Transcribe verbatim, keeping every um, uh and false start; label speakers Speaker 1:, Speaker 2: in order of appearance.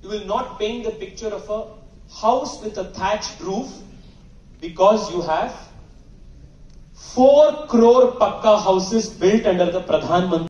Speaker 1: You will not paint the picture of a house with a thatched roof because you have four crore pakka houses built under the Pradhan Mantri.